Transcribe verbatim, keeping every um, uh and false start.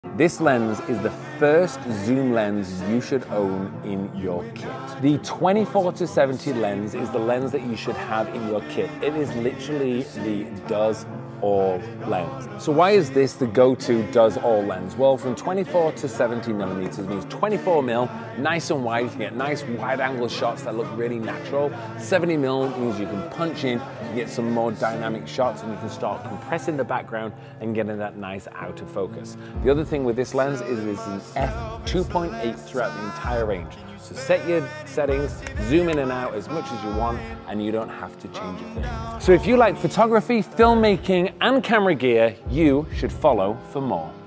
This lens is the first zoom lens you should own in your kit. The twenty-four to seventy lens is the lens that you should have in your kit. It is literally the does all lens. So why is this the go-to does all lens? Well, from twenty-four to seventy millimeters means twenty-four mil, nice and wide, you can get nice wide angle shots that look really natural. seventy mil means you can punch in, you get some more dynamic shots, and you can start compressing the background and getting that nice out of focus. The other thing with this lens is it's an f two point eight throughout the entire range. So set your settings, zoom in and out as much as you want, and you don't have to change a thing. So if you like photography, filmmaking, and camera gear, you should follow for more.